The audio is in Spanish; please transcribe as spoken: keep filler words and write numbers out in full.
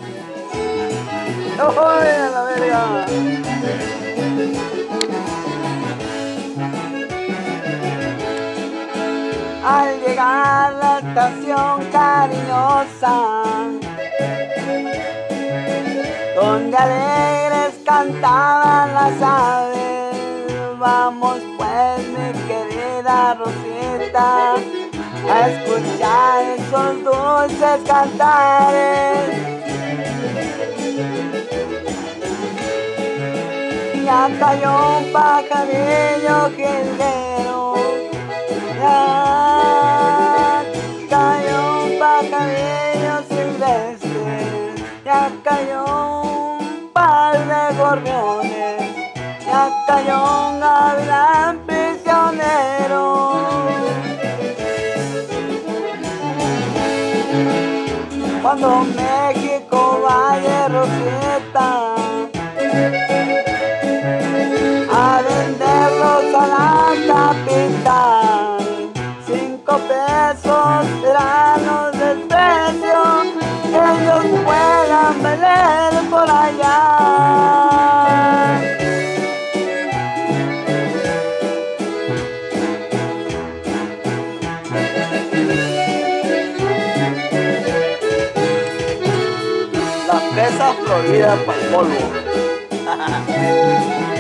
¡Uy, a la verga! Al llegar a la estación cariñosa, donde alegres cantaban las aves, vamos pues mi querida Rosita a escuchar esos dulces cantares. Ya cayó un pajarillo jilguero, ya cayó un pajarillo silvestre, ya cayó un par de gorriones, ya cayó un gavilán prisionero. Cuando México vaya Rosita a venderlos a la capital, cinco pesos serán los desprecios que ellos puedan vender por allá. La fresa florida para el polvo.